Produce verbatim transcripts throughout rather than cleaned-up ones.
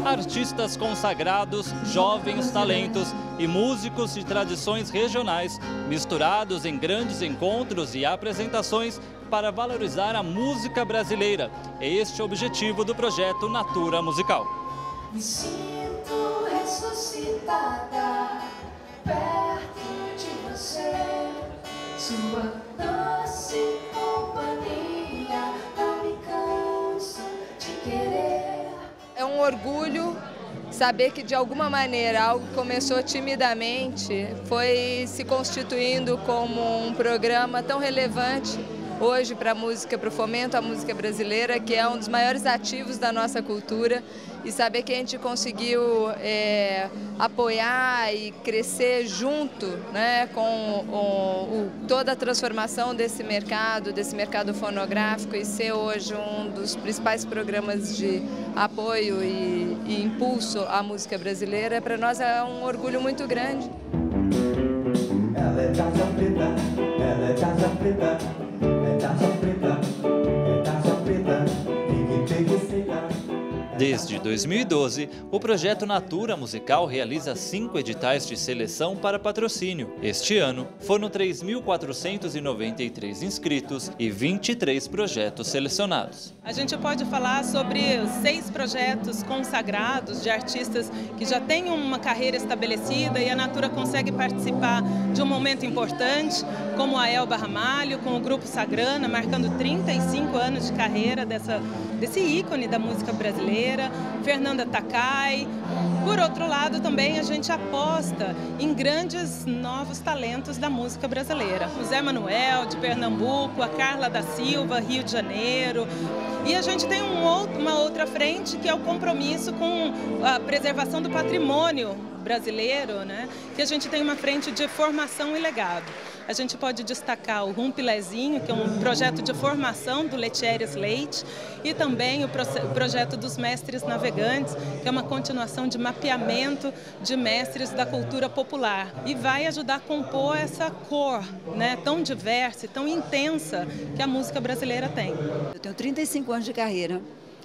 artistas consagrados, jovens talentos e músicos de tradições regionais, misturados em grandes encontros e apresentações para valorizar a música brasileira. É este o objetivo do projeto Natura Musical. Me sinto ressuscitada perto de você, sua doce companhia, não me canso de querer. É um orgulho saber que de alguma maneira algo que começou timidamente foi se constituindo como um programa tão relevante hoje para a música, para o fomento à música brasileira, que é um dos maiores ativos da nossa cultura, e saber que a gente conseguiu é, apoiar e crescer junto, né, com o, o, toda a transformação desse mercado, desse mercado fonográfico, e ser hoje um dos principais programas de apoio e, e impulso à música brasileira, para nós é um orgulho muito grande. Ela é casa preta, ela é casa preta, é casa preta, é casa preta, pegue, pegue, cega. Desde dois mil e doze, o projeto Natura Musical realiza cinco editais de seleção para patrocínio. Este ano, foram três mil quatrocentos e noventa e três inscritos e vinte e três projetos selecionados. A gente pode falar sobre seis projetos consagrados de artistas que já têm uma carreira estabelecida, e a Natura consegue participar de um momento importante, como a Elba Ramalho, com o Grupo Sagrana, marcando trinta e cinco anos de carreira dessa, desse ícone da música brasileira. Fernanda Takai. Por outro lado, também a gente aposta em grandes novos talentos da música brasileira. O Zé Manuel, de Pernambuco, a Carla da Silva, Rio de Janeiro. E a gente tem um outro, uma outra frente, que é o compromisso com a preservação do patrimônio brasileiro, né? Que a gente tem uma frente de formação e legado. A gente pode destacar o Rumpilezinho, que é um projeto de formação do Letieres Leite, e também o projeto dos Mestres Navegantes, que é uma continuação de mapeamento de mestres da cultura popular, e vai ajudar a compor essa cor, né, tão diversa e tão intensa que a música brasileira tem. Eu tenho trinta e cinco anos de carreira,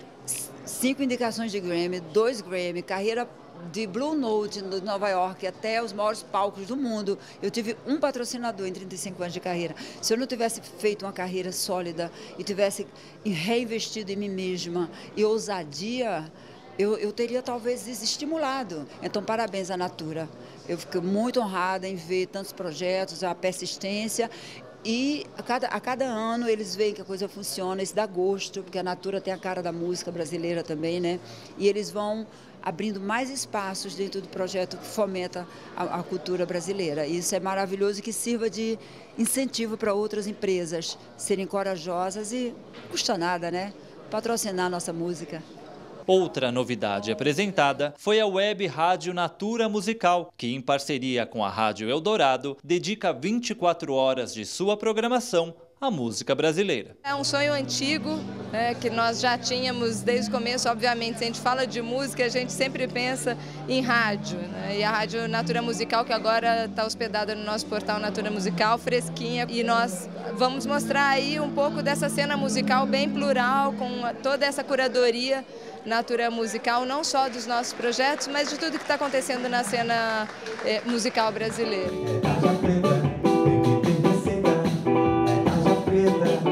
cinco indicações de Grammy, dois Grammy, carreira de Blue Note de Nova York até os maiores palcos do mundo. Eu tive um patrocinador em trinta e cinco anos de carreira. Se eu não tivesse feito uma carreira sólida e tivesse reinvestido em mim mesma e ousadia, eu, eu teria talvez desestimulado. Então, parabéns à Natura. Eu fico muito honrada em ver tantos projetos, a persistência. E a cada, a cada ano eles veem que a coisa funciona, isso dá gosto, porque a Natura tem a cara da música brasileira também, né? E eles vão abrindo mais espaços dentro do projeto que fomenta a, a cultura brasileira. Isso é maravilhoso e que sirva de incentivo para outras empresas serem corajosas e não custa nada, né? Patrocinar a nossa música. Outra novidade apresentada foi a Web Rádio Natura Musical, que, em parceria com a Rádio Eldorado, dedica vinte e quatro horas de sua programação à música brasileira. É um sonho antigo, né, que nós já tínhamos desde o começo. Obviamente, se a gente fala de música, a gente sempre pensa em rádio, né? E a Rádio Natura Musical, que agora está hospedada no nosso portal Natura Musical, fresquinha, e nós vamos mostrar aí um pouco dessa cena musical bem plural, com toda essa curadoria Natura Musical, não só dos nossos projetos, mas de tudo que está acontecendo na cena eh, musical brasileira. É casa preta, pegue, pegue, cega, é casa preta.